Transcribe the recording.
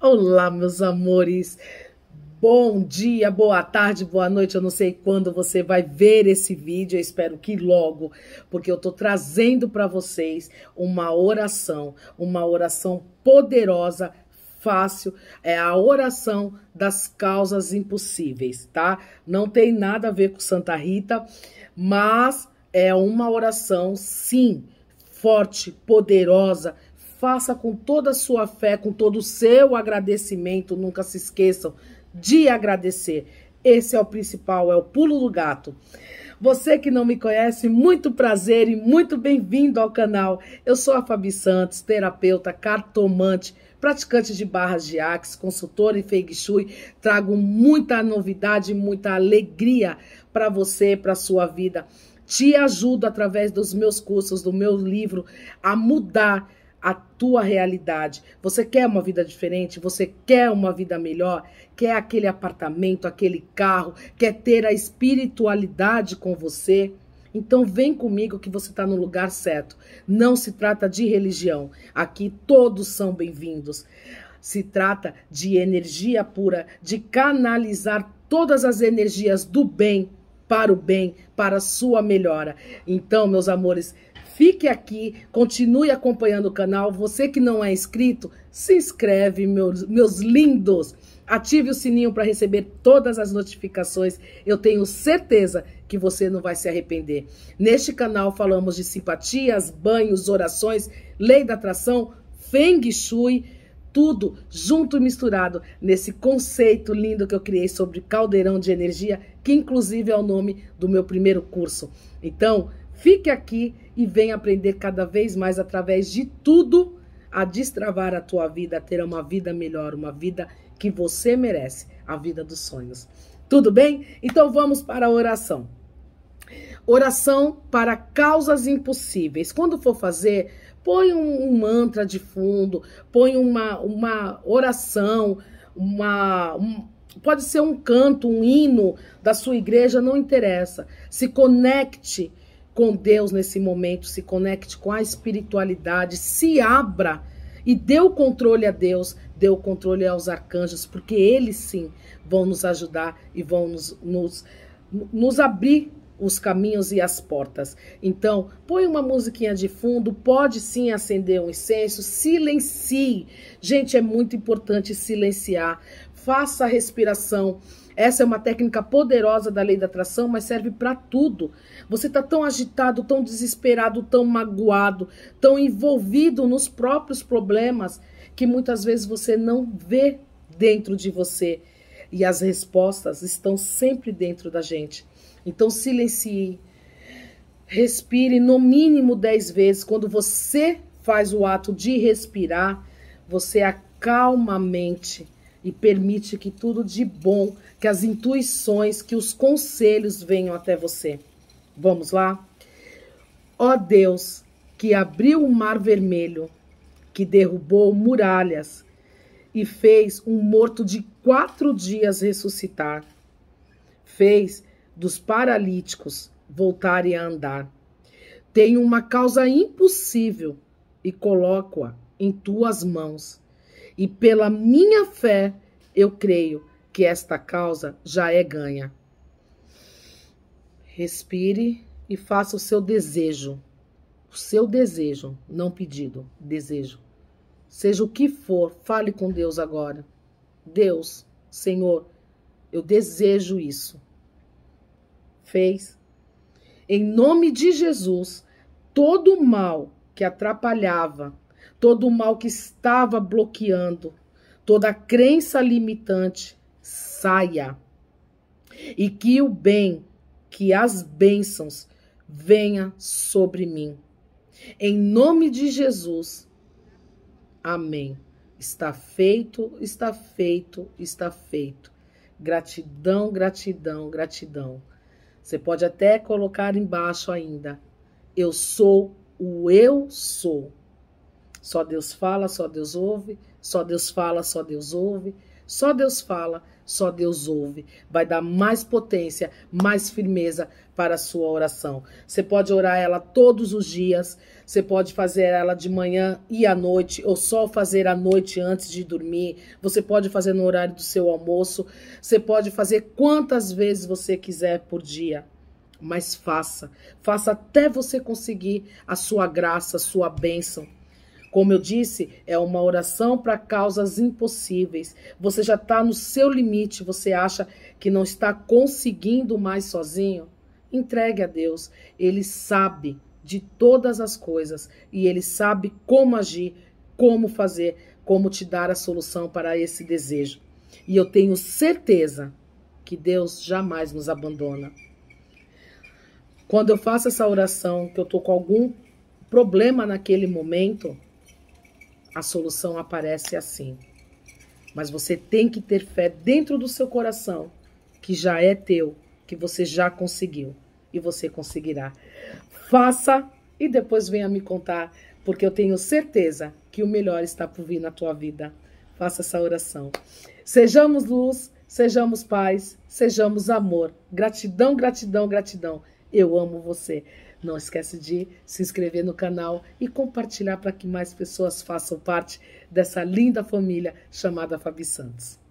Olá, meus amores. Bom dia, boa tarde, boa noite. Eu não sei quando você vai ver esse vídeo. Eu espero que logo, porque eu tô trazendo para vocês uma oração poderosa, fácil. É a oração das causas impossíveis, tá? Não tem nada a ver com Santa Rita, mas é uma oração, sim, forte, poderosa. Faça com toda a sua fé, com todo o seu agradecimento. Nunca se esqueçam de agradecer. Esse é o principal, é o pulo do gato. Você que não me conhece, muito prazer e muito bem-vindo ao canal. Eu sou a Fabi Santos, terapeuta, cartomante, praticante de barras de Axis, consultora em Feng Shui. Trago muita novidade, muita alegria para você, para a sua vida. Te ajudo através dos meus cursos, do meu livro, a mudar a tua realidade. Você quer uma vida diferente? Você quer uma vida melhor? Quer aquele apartamento, aquele carro? Quer ter a espiritualidade com você? Então vem comigo que você está no lugar certo. Não se trata de religião. Aqui todos são bem-vindos. Se trata de energia pura, de canalizar todas as energias do bem, para a sua melhora. Então, meus amores, fique aqui, continue acompanhando o canal. Você que não é inscrito, se inscreve, meus lindos. Ative o sininho para receber todas as notificações. Eu tenho certeza que você não vai se arrepender. Neste canal falamos de simpatias, banhos, orações, lei da atração, Feng Shui, tudo junto e misturado nesse conceito lindo que eu criei sobre caldeirão de energia, que inclusive é o nome do meu primeiro curso. Então, fique aqui e venha aprender cada vez mais através de tudo a destravar a tua vida, a ter uma vida melhor, uma vida que você merece, a vida dos sonhos. Tudo bem? Então vamos para a oração. Oração para causas impossíveis. Quando for fazer, põe um mantra de fundo, põe uma oração, pode ser um canto, um hino da sua igreja, não interessa. Se conecte com Deus nesse momento, se conecte com a espiritualidade, se abra e dê o controle a Deus, dê o controle aos arcanjos, porque eles sim vão nos ajudar e vão nos abrir os caminhos e as portas. Então, põe uma musiquinha de fundo, pode sim acender um incenso, silencie. Gente, é muito importante silenciar. Faça a respiração. Essa é uma técnica poderosa da lei da atração, mas serve para tudo. Você está tão agitado, tão desesperado, tão magoado, tão envolvido nos próprios problemas, que muitas vezes você não vê dentro de você. E as respostas estão sempre dentro da gente. Então silencie, respire no mínimo 10 vezes. Quando você faz o ato de respirar, você acalma a mente e permite que tudo de bom, que as intuições, que os conselhos venham até você. Vamos lá? Ó Deus, que abriu o mar vermelho, que derrubou muralhas e fez um morto de 4 dias ressuscitar, fez dos paralíticos voltarem a andar. Tenho uma causa impossível e coloco-a em tuas mãos. E pela minha fé, eu creio que esta causa já é ganha. Respire e faça o seu desejo. O seu desejo, não pedido, desejo. Seja o que for, fale com Deus agora. Deus, Senhor, eu desejo isso. Fez. Em nome de Jesus, todo o mal que atrapalhava, todo o mal que estava bloqueando, toda a crença limitante, saia. E que o bem, que as bênçãos venha sobre mim. Em nome de Jesus. Amém. Está feito, está feito, está feito. Gratidão, gratidão, gratidão. Você pode até colocar embaixo ainda. Eu sou o eu sou. Só Deus fala, só Deus ouve. Só Deus fala, só Deus ouve. Só Deus fala, só Deus ouve. Vai dar mais potência, mais firmeza para a sua oração. Você pode orar ela todos os dias, você pode fazer ela de manhã e à noite, ou só fazer à noite antes de dormir. Você pode fazer no horário do seu almoço. Você pode fazer quantas vezes você quiser por dia. Mas faça até você conseguir a sua graça, a sua bênção. Como eu disse, é uma oração para causas impossíveis. Você já está no seu limite, você acha que não está conseguindo mais sozinho? Entregue a Deus. Ele sabe de todas as coisas e Ele sabe como agir, como fazer, como te dar a solução para esse desejo. E eu tenho certeza que Deus jamais nos abandona. Quando eu faço essa oração, que eu estou com algum problema naquele momento, a solução aparece assim. Mas você tem que ter fé dentro do seu coração, que já é teu, que você já conseguiu. E você conseguirá. Faça e depois venha me contar, porque eu tenho certeza que o melhor está por vir na tua vida. Faça essa oração. Sejamos luz, sejamos paz, sejamos amor. Gratidão, gratidão, gratidão. Eu amo você. Não esquece de se inscrever no canal e compartilhar para que mais pessoas façam parte dessa linda família chamada Fabi Santos.